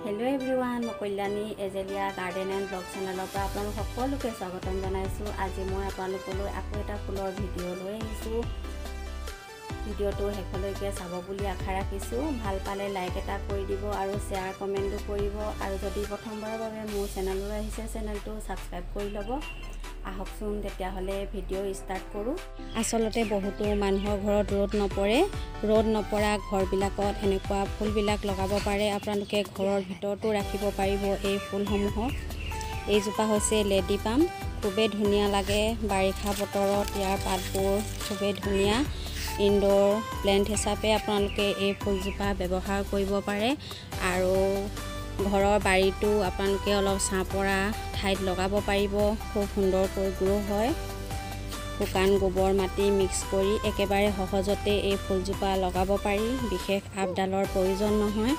Hello everyone मैं Kalyani azalea garden and blog channel पर आपन सकलोके स्वागतम जनाइछु। आज मैं आपनलोकলৈ আকৌ এটা ফুলৰ ভিডিঅ' লৈ আহিছোঁ। ভিডিঅ'টো হেকলৈকে চাব বুলি আশা ৰাখিছোঁ। ভাল পালে লাইক এটা কৰি দিব আৰু শেয়াৰ কমেন্টও কৰিব আৰু যদি প্ৰথমবাৰৰ বাবে মোৰ চেনেললৈ আহিছে চেনেলটো সাবস্ক্ৰাইব কৰি ল'ব। আহকচোন তেতিয়াহ'লে ভিডিঅ' ষ্টাৰ্ট কৰোঁ। আসলতে বহুতো মানুহৰ ঘৰত ৰ'দ নপৰা ঘৰবিলাকত এনেকুৱা ফুলবিলাক লগাব পাৰে। আপোনালোকে ঘৰৰ ভিতৰতো ৰাখিব পাৰিব এই ফুলসমূহক। এইজোপা হৈছে লেডি পাম, খুবেই ধুনীয়া লাগে বাৰিষা বতৰত। ইয়াৰ পাতবোৰ খুবেই ধুনীয়া। ইনডোৰ প্লেণ্ট হিচাপে আপোনালোকে এই ফুলজোপা ব্যৱহাৰ কৰিব পাৰে আৰু ঘৰৰ বাৰীটো আপোনালোকে অলপ ছাঁ পৰা ঠাইত লগাব পাৰিব। খুব সুন্দৰকৈ গ্ৰো হয়। শুকান গোবৰ মাটি মিক্স কৰি একেবাৰে সহজতে এই ফুলজোপা লগাব পাৰি। বিশেষ আপডালৰ প্ৰয়োজন নহয়।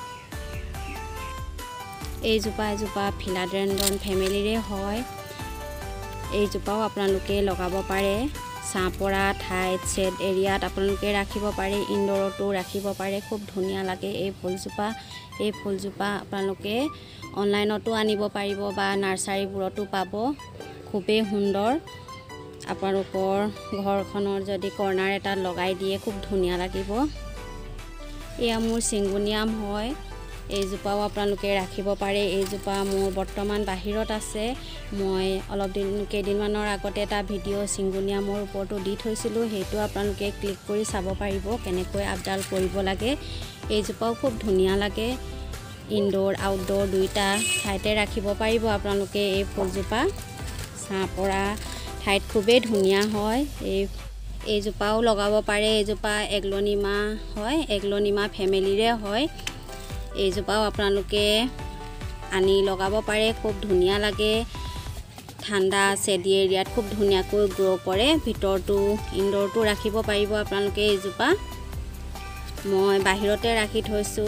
এইজোপা ফিলাডেণ্ড্ৰন ফেমিলিৰে হয়। এইজোপাও আপোনালোকে লগাব পাৰে। ছাঁ পৰা ঠাইত ছেড এৰিয়াত আপোনালোকে ৰাখিব পাৰে, ইনডোৰতো ৰাখিব পাৰে। খুব ধুনীয়া লাগে এই ফুলজোপা আপোনালোকে অনলাইনতো আনিব পাৰিব বা নাৰ্চাৰীবোৰতো পাব। খুবেই সুন্দৰ। আপোনালোকৰ ঘৰখনৰ যদি কৰ্নাৰ এটা লগাই দিয়ে খুব ধুনীয়া লাগিব। এয়া মোৰ চিংগুনিয়াম হয়। এইজোপাও আপোনালোকে ৰাখিব পাৰে। এইজোপা মোৰ বৰ্তমান বাহিৰত আছে। মই কেইদিনমানৰ আগতে এটা ভিডিঅ' চিংগুনিয়ামৰ ওপৰতো দি থৈছিলোঁ। সেইটো আপোনালোকে ক্লিক কৰি চাব পাৰিব কেনেকৈ আপডাল কৰিব লাগে। এইজোপাও খুব ধুনীয়া লাগে। ইনডোৰ আউটডোৰ দুইটা ঠাইতে ৰাখিব পাৰিব আপোনালোকে এই ফুলজোপা। ছাঁ পৰা ঠাইত খুবেই ধুনীয়া হয়। এইজোপাও লগাব পাৰে। এইজোপা এগ্লনিমা হয়, এগ্লনিমা ফেমিলিৰে হয়। এইজোপাও আপোনালোকে আনি লগাব পাৰে। খুব ধুনীয়া লাগে। ঠাণ্ডা ছেডি এৰিয়াত খুব ধুনীয়াকৈ গ্ৰ' কৰে। ভিতৰতো ইনডোৰটো ৰাখিব পাৰিব আপোনালোকে। এইজোপা মই বাহিৰতে ৰাখি থৈছোঁ।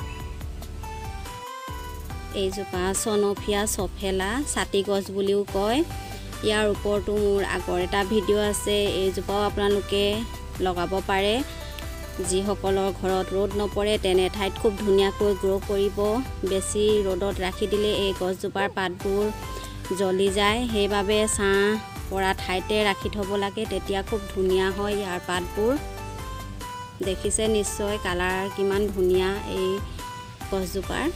এইজোপা চনফিয়া চফেলা ছাতি গছ বুলিও কয়। ইয়াৰ ওপৰতো মোৰ আগৰ এটা ভিডিঅ' আছে। এইজোপাও আপোনালোকে লগাব পাৰে। যিসকলৰ ঘৰত ৰ'দ নপৰে তেনে ঠাইত খুব ধুনীয়াকৈ গ্ৰ' কৰিব। বেছি ৰ'দত ৰাখি দিলে এই গছজোপাৰ পাতবোৰ জ্বলি যায়। সেইবাবে ছাঁ পৰা ঠাইতে ৰাখি থ'ব লাগে, তেতিয়া খুব ধুনীয়া হয় ইয়াৰ পাতবোৰ। দেখিছে নিশ্চয় কালাৰ কিমান ধুনীয়া এই গছজোপাৰ।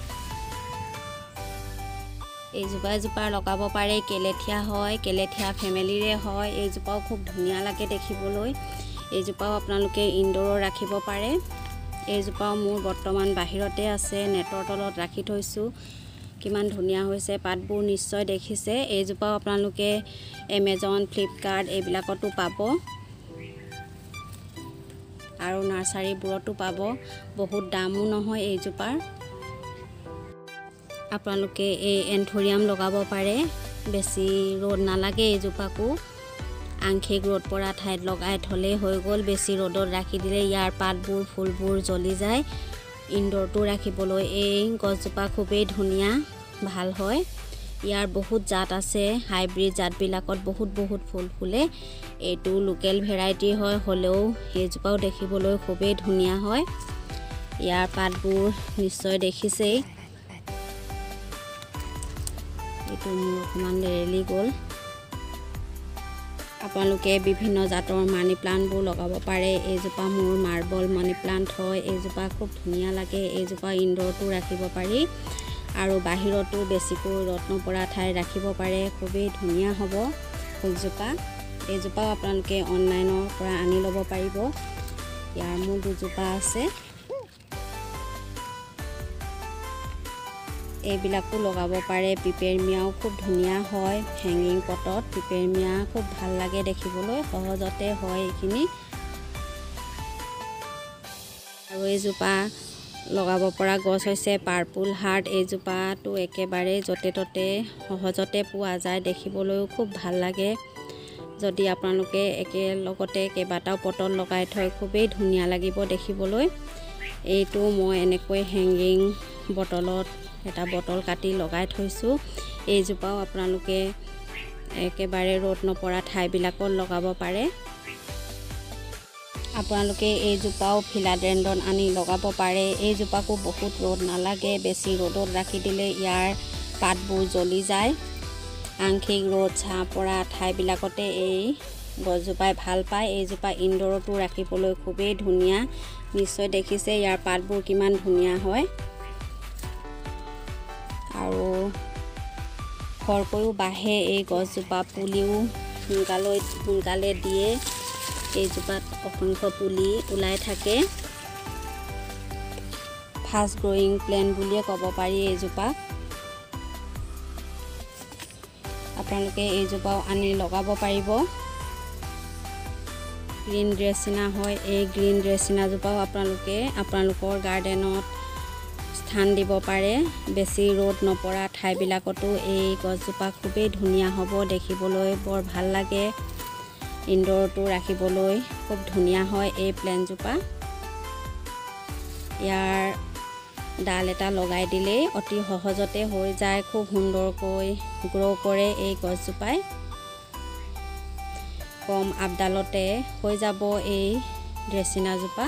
এইজোপা লগাব পাৰে। কেলেথিয়া হয়, কেলেথিয়া ফেমিলিৰে হয়। এইজোপাও খুব ধুনীয়া লাগে দেখিবলৈ। এইজোপাও আপোনালোকে ইনডোৰত ৰাখিব পাৰে। এইজোপাও মোৰ বৰ্তমান বাহিৰতে আছে। নেটৰ তলত ৰাখি থৈছোঁ। কিমান ধুনীয়া হৈছে পাতবোৰ নিশ্চয় দেখিছে। এইজোপাও আপোনালোকে এমেজন, ফ্লিপকাৰ্ট এইবিলাকতো পাব আৰু নাৰ্চাৰীবোৰতো পাব। বহুত দামো নহয় এইজোপাৰ। আপোনালোকে এই এন্থোৰিয়াম লগাব পাৰে। বেছি ৰ'দ নালাগে এইজোপাকো। আংশিক ৰ'দ পৰা ঠাইত লগাই থ'লেই হৈ গ'ল। বেছি ৰ'দত ৰাখি দিলে ইয়াৰ পাতবোৰ ফুলবোৰ জ্বলি যায়। ইনডোৰটো ৰাখিবলৈ এই গছজোপা খুবেই ধুনীয়া, ভাল হয়। ইয়াৰ বহুত জাত আছে। হাইব্ৰিড জাতবিলাকত বহুত ফুল ফুলে। এইটো লোকেল ভেৰাইটি হয়, হ'লেও এইজোপাও দেখিবলৈ খুবেই ধুনীয়া হয়। ইয়াৰ পাতবোৰ নিশ্চয় দেখিছেই। এইটো মোৰ অকণমান লেৰেলি গ'ল। আপোনালোকে বিভিন্ন জাতৰ মানি প্লাণ্টবোৰ লগাব পাৰে। এইজোপা মোৰ মাৰ্বল মানি প্লাণ্ট হয়। এইজোপা খুব ধুনীয়া লাগে। এইজোপা ইনডোৰতো ৰাখিব পাৰি আৰু বাহিৰতো বেছিকৈ ৰ'দ নপৰা ঠাই ৰাখিব পাৰে। খুবেই ধুনীয়া হ'ব ফুলজোপা। এইজোপাও আপোনালোকে অনলাইনৰ পৰা আনি ল'ব পাৰিব। ইয়াৰ মোৰ দুজোপা আছে। এইবিলাকো লগাব পাৰে। পিপেৰমিয়াও খুব ধুনীয়া হয়। হেংগিং পটত পিপেৰমিয়া খুব ভাল লাগে দেখিবলৈ। সহজতে হয় এইখিনি। আৰু এইজোপা লগাব পৰা গছ হৈছে পাৰ্পুল হাৰ্ট। এইজোপাটো একেবাৰে য'তে ত'তে সহজতে পোৱা যায়। দেখিবলৈও খুব ভাল লাগে। যদি আপোনালোকে একেলগতে কেইবাটাও পটত লগাই থয় খুবেই ধুনীয়া লাগিব দেখিবলৈ। এইটো মই এনেকৈ হেংগিং বটলত এটা বটল কাটি লগাই থৈছোঁ। এইজোপাও আপোনালোকে একেবাৰে ৰ'দ নপৰা ঠাইবিলাকত লগাব পাৰে। আপোনালোকে এইজোপাও ফিলাডেণ্ডন আনি লগাব পাৰে। এইজোপাকো বহুত ৰ'দ নালাগে, বেছি ৰ'দত ৰাখি দিলে ইয়াৰ পাতবোৰ জ্বলি যায়। আংশিক ৰ'দ ছাঁ পৰা ঠাইবিলাকতে এই গছজোপাই ভাল পায়। এইজোপা ইনডোৰতো ৰাখিবলৈ খুবেই ধুনীয়া। নিশ্চয় দেখিছে ইয়াৰ পাতবোৰ কিমান ধুনীয়া হয় আৰু খৰকৈও বাঢ়ে। এই গছজোপা পুলিও সোনকালে দিয়ে। এইজোপাত অসংখ্য পুলি ওলাই থাকে। ফাষ্ট গ্ৰয়িং প্লেণ্ট বুলিয়ে ক'ব পাৰি এইজোপাক। আপোনালোকে এইজোপাও আনি লগাব পাৰিব। গ্ৰীণ ড্ৰেচিনা হয়। এই গ্ৰীণ ড্ৰেচিনাজোপাও আপোনালোকে আপোনালোকৰ গাৰ্ডেনত স্থান দিব পাৰে। বেছি ৰ'দ নপৰা ঠাইবিলাকতো এই গছজোপা খুবেই ধুনীয়া হ'ব, দেখিবলৈ বৰ ভাল লাগে। ইনডোৰতো ৰাখিবলৈ খুব ধুনীয়া হয় এই প্লেণ্টজোপা। ইয়াৰ ডাল এটা লগাই দিলেই অতি সহজতে হৈ যায়। খুব সুন্দৰকৈ গ্ৰ' কৰে এই গছজোপাই। কম আপডালতে হৈ যাব এই ড্ৰেচিনাজোপা।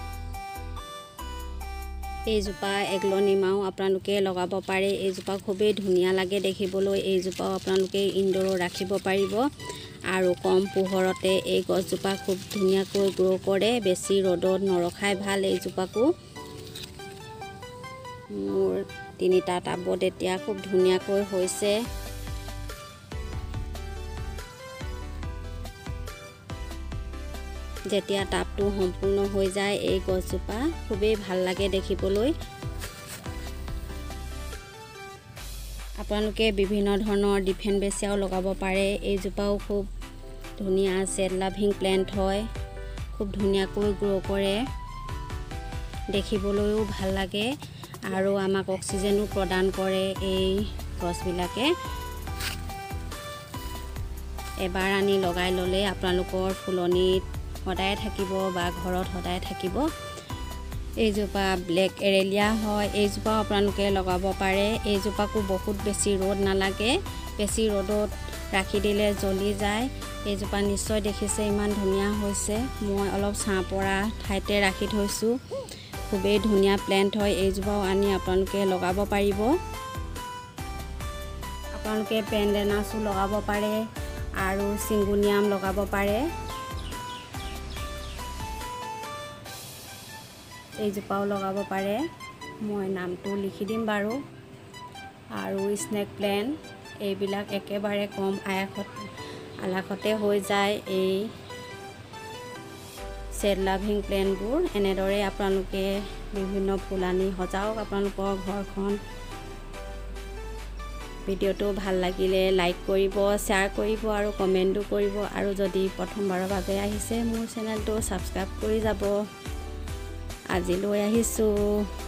এইজোপা এগ্লনিমাও আপোনালোকে লগাব পাৰে। এইজোপা খুবেই ধুনীয়া লাগে দেখিবলৈ। এইজোপাও আপোনালোকে ইনডোৰত ৰাখিব পাৰিব আৰু কম পোহৰতে এই গছজোপা খুব ধুনীয়াকৈ গ্ৰ' কৰে। বেছি ৰ'দত নৰখাই ভাল এইজোপাকো। মোৰ 3টা টাবত এতিয়া খুব ধুনীয়াকৈ হৈছে। যেতিয়া টাবটো সম্পূৰ্ণ হৈ যায় এই গছজোপা খুবেই ভাল লাগে দেখিবলৈ। আপোনালোকে বিভিন্ন ধৰণৰ ডিফেন্ট বেচিয়াও লগাব পাৰে। এইজোপাও খুব ধুনীয়া ছেড লাভিং প্লেণ্ট হয়। খুব ধুনীয়াকৈ গ্ৰ' কৰে, দেখিবলৈও ভাল লাগে আৰু আমাক অক্সিজেনো প্ৰদান কৰে এই গছবিলাকে। এবাৰ আনি লগাই ল'লে আপোনালোকৰ ফুলনিত সদায় থাকিব বা ঘৰত সদায় থাকিব। এইজোপা ব্লেক এৰেলিয়া হয়। এইজোপাও আপোনালোকে লগাব পাৰে। এইজোপাকো বহুত বেছি ৰ'দ নালাগে, বেছি ৰ'দত ৰাখি দিলে জ্বলি যায়। এইজোপা নিশ্চয় দেখিছে ইমান ধুনীয়া হৈছে। মই অলপ ছাঁ পৰা ঠাইতে ৰাখি থৈছোঁ। খুবেই ধুনীয়া প্লেণ্ট হয়। এইজোপাও আনি আপোনালোকে লগাব পাৰিব। আপোনালোকে পেণ্ডেনাছো লগাব পাৰে আৰু চিংগুনিয়াম লগাব পাৰে। এইজোপাও লগাব পাৰে, মই নামটো লিখি দিম বাৰু। আৰু স্নেক প্লেণ্ট এইবিলাক একেবাৰে কম আলাসতে হৈ যায় এই ছেড লাভিং প্লেণ্টবোৰ। এনেদৰে আপোনালোকে বিভিন্ন ফুল আনি সজাওক আপোনালোকৰ ঘৰখন। ভিডিঅ'টো ভাল লাগিলে লাইক কৰিব, শ্বেয়াৰ কৰিব আৰু কমেণ্টো কৰিব। আৰু যদি প্ৰথমবাৰৰ বাবে আহিছে মোৰ চেনেলটো ছাবস্ক্ৰাইব কৰি যাব। আজিলৈ আহিছোঁ।